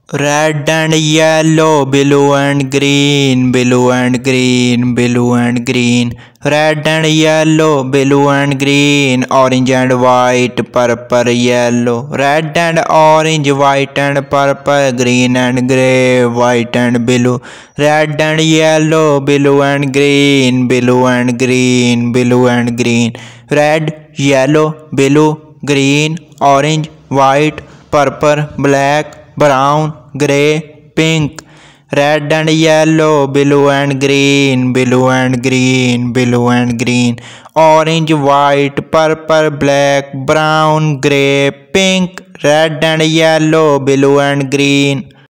Red and yellow, blue and green, blue and green, blue and green. Red and yellow, blue and green, orange and white, purple, yellow. Red and orange, white and purple, green and grey, white and blue. Red and yellow, blue and green, blue and green, blue and green. Red, yellow, blue, green, orange, white, purple, black, brown, grey, pink. Red and yellow, blue and green, blue and green, blue and green. Orange, white, purple, black, brown, grey, pink. Red and yellow, blue and green.